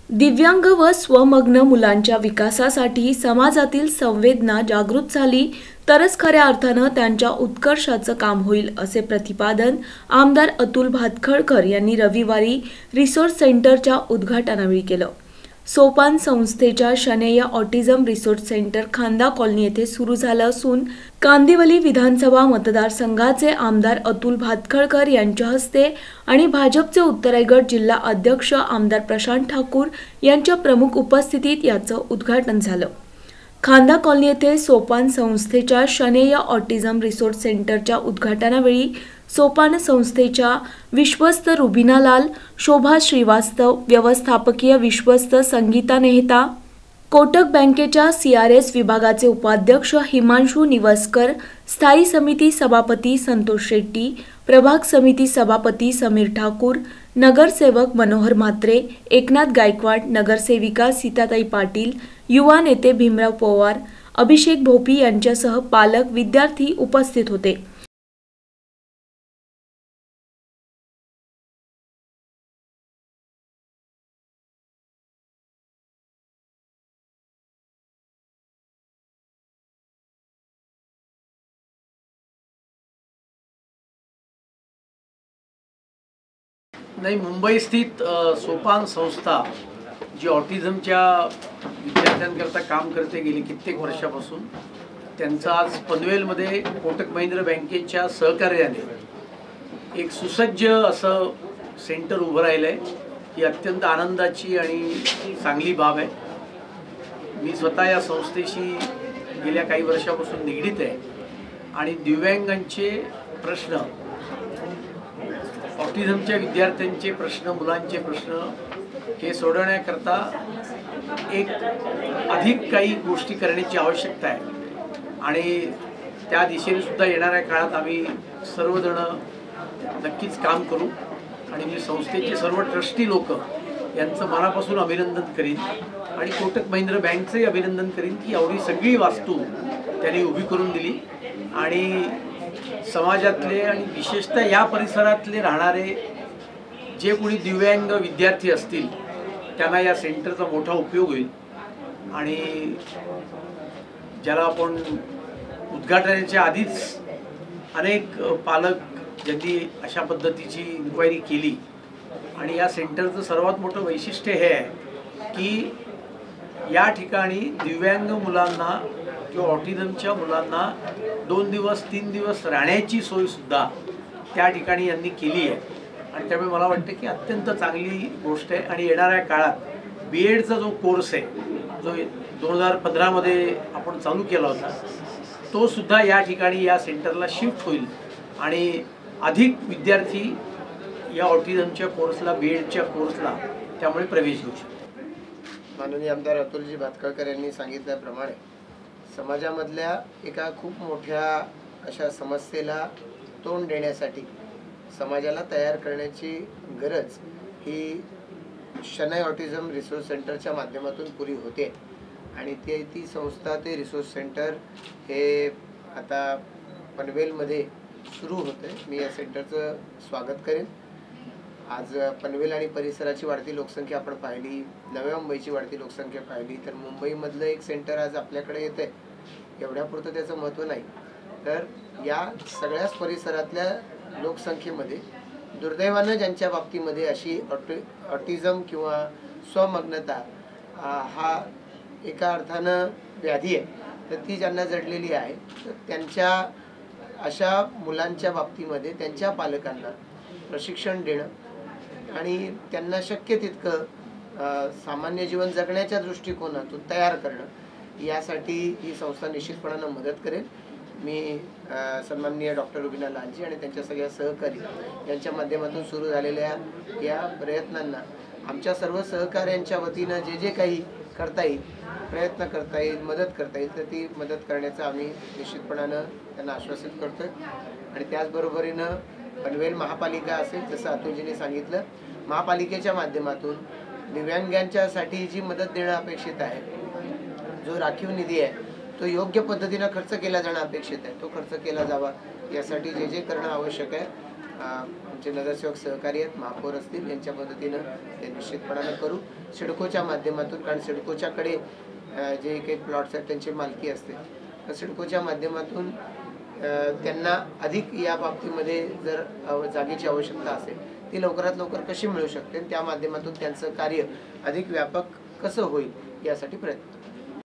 दिव्यांग व स्वमग्न मुलांच्या विकासासाठी समाजातील संवेदना जागृत झाली तरच खऱ्या अर्थानं त्यांच्या उत्कर्षाचं काम होईल, असे प्रतिपादन आमदार अतुल भातखळकर यांनी रविवारी रिसोर्स सेंटरच्या उद्घाटनावेळी केलं। सोपान संस्थेच्या शनेय autism resource centre Khanda colony येथे सुरू झालं असून कांदिवली विधानसभा मतदारसंघाचे आमदार अतुल भातखळकर यांच्या हस्ते आणि भाजपचे उत्तर रायगड जिल्हा अध्यक्ष आमदार प्रशांत ठाकूर यांच्या प्रमुख उपस्थितीत याचं उद्घाटन झालं। खांदा कॉलनी येथे सोपान संस्थेच्या शनेय ऑटिझम रिसोर्स सेंटरच्या उद्घाटनावेळी सोपान संस्थेच्या विश्वस्त रुबिना लाल, शोभा श्रीवास्तव, व्यवस्थापकीय विश्वस्त संगीता नेहता, कोटक बँकेच्या CRS विभागाचे उपाध्यक्ष हिमांशु निवसकर, स्थायी समिती सभापती संतोष शेट्टी, प्रभाग समिती सभापती समीर ठाकूर, नगरसेवक मनोहर म्हात्रे, एकनाथ गायकवाड, नगरसेविका सीताताई पाटील, युवा नेते भीमराव पवार, अभिषेक भोपी यांच्यासह पालक, विद्यार्थी उपस्थित होते। नाही, मुंबई स्थित सोपान संस्था जी ऑटिझमच्या विद्यार्थ्यांकरता काम करते गेली कित्येक वर्षापासून, त्यांचं आज पनवेलमध्ये कोटक महिंद्रा बँकेच्या सहकार्याने एक सुसज्ज असं सेंटर उभं राहिलं आहे। ही अत्यंत आनंदाची आणि चांगली बाब आहे। मी स्वतः या संस्थेशी गेल्या काही वर्षापासून निगडीत आहे आणि दिव्यांगांचे प्रश्न, ऑटिझमच्या विद्यार्थ्यांचे प्रश्न, मुलांचे प्रश्न हे सोडवण्याकरता एक अधिक काही गोष्टी करण्याची आवश्यकता आहे आणि त्या दिशेने सुद्धा येणाऱ्या काळात आम्ही सर्वजण नक्कीच काम करू आणि मी संस्थेचे सर्व ट्रस्टी लोक यांचं मनापासून अभिनंदन करीन आणि कोटक महिंद्रा बँकचंही अभिनंदन करीन की एवढी सगळी वास्तू त्यांनी उभी करून दिली आणि समाजातले आणि विशेषतः या परिसरातले राहणारे जे कोणी दिव्यांग विद्यार्थी असतील त्यांना या सेंटरचा मोठा उपयोग होईल आणि ज्याला आपण उद्घाटनाच्या आधीच अनेक पालक ज्यांनी अशा पद्धतीची इन्क्वायरी केली आणि या सेंटरचं सर्वात मोठं वैशिष्ट्य हे आहे की या ठिकाणी दिव्यांग मुलांना किंवा ऑटिझमच्या मुलांना 2 दिवस 3 दिवस राहण्याची सोय सुद्धा त्या ठिकाणी यांनी केली आहे आणि त्यामुळे मला वाटतं की अत्यंत चांगली गोष्ट आहे। आणि येणाऱ्या काळात BEdचा जो कोर्स आहे जो 2015 मध्ये आपण चालू केला होता तो सुद्धा या ठिकाणी या सेंटरला शिफ्ट होईल आणि अधिक विद्यार्थी या ऑटिझमच्या कोर्सला, BEdच्या कोर्सला त्यामुळे प्रवेश घेऊ शकतात। माननीय आमदार अतुलजी भातखळकर यांनी सांगितल्याप्रमाणे समाजामधल्या एका खूप मोठ्या अशा समस्येला तोंड देण्यासाठी समाजाला तयार करण्याची गरज ही शनाई ऑटिझम रिसोर्स सेंटरच्या माध्यमातून पुरी होते आणि ती संस्था, ते रिसोर्स सेंटर हे आता पनवेलमध्ये सुरू होते। मी या सेंटरचं स्वागत करेन। आज पनवेल आणि परिसराची वाढती लोकसंख्या आपण पाहिली, नव्या मुंबईची वाढती लोकसंख्या पाहिली, तर मुंबईमधलं एक सेंटर आज आपल्याकडे येते एवढ्यापुरतं त्याचं महत्त्व नाही, तर या सगळ्याच परिसरातल्या लोकसंख्येमध्ये दुर्दैवानं ज्यांच्या बाबतीमध्ये अशी ऑटिझम किंवा स्वमग्नता हा एका अर्थानं व्याधी आहे, तर ती ज्यांना जडलेली आहे, तर त्यांच्या अशा मुलांच्या बाबतीमध्ये त्यांच्या पालकांना प्रशिक्षण देणं आणि त्यांना शक्य तितकं सामान्य जीवन जगण्याच्या दृष्टिकोनातून तयार करणं यासाठी ही संस्था निश्चितपणानं मदत करेल। मी सन्माननीय डॉक्टर रुबिना लालजी आणि त्यांच्या सगळ्या सहकारी यांच्या माध्यमातून सुरू झालेल्या या प्रयत्नांना आमच्या सर्व सहकाऱ्यांच्या वतीनं जे जे काही करता येईल, प्रयत्न करता येईल, मदत करता येईल, तर ती मदत करण्याचं आम्ही निश्चितपणानं त्यांना आश्वासित करतोय। आणि त्याचबरोबरीनं पनवेल महापालिका असेल, जसं अतुलजीने सांगितलं, महापालिकेच्या माध्यमातून दिव्यांगांच्यासाठी जी मदत देणं अपेक्षित आहे, जो राखीव निधी आहे तो योग्य पद्धतीनं खर्च केला जाणं अपेक्षित आहे, तो खर्च केला जावा यासाठी जे जे करणं आवश्यक आहे आमचे नगरसेवक सहकारी आहेत, महापौर असतील, यांच्या मदतीनं ते निश्चितपणानं करू. सिडकोच्या माध्यमातून, कारण सिडकोच्याकडे जे काही प्लॉट्स आहेत त्यांची मालकी असते, तर सिडकोच्या माध्यमातून त्यांना अधिक या बाबतीमध्ये जर जागेची आवश्यकता असेल ती लवकरात लवकर कशी मिळू शकते, त्या माध्यमातून त्यांचं कार्य अधिक व्यापक कसं होईल यासाठी प्रयत्न